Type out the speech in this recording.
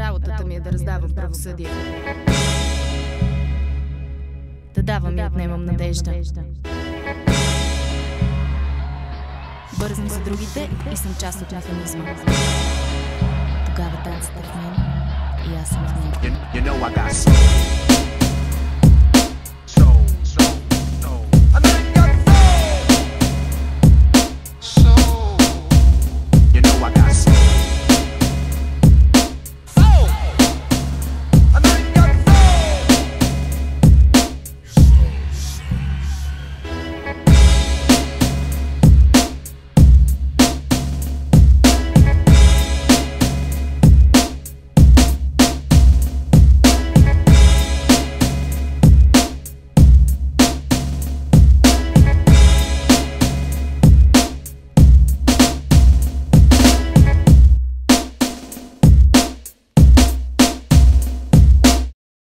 Работата ми е да раздавам правосъдие, да давам и отнемам надежда. Бързам за другите и съм част от механизма. Тогава танците в мен и аз съм в него.